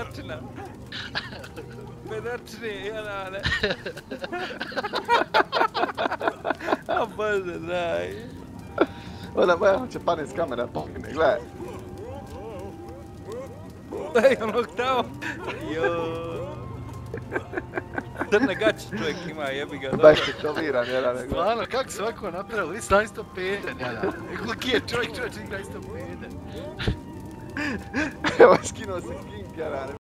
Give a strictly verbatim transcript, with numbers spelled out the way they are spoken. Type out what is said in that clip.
Pedačina. Pedačni, jelane. A bože, dragi. Onda moja hoće padne s kamera, pokine, gledaj. Daj onog tamo. Joooo. Crne gaće čovjek ima, jebi ga. Baš je toviran, jelane. Stvarno, kako se ovako napravilo? Vi ste isto peden, jelane. Koliki je čovjek, čovjek igra isto peden. Evo, skinuo se kink, jelane.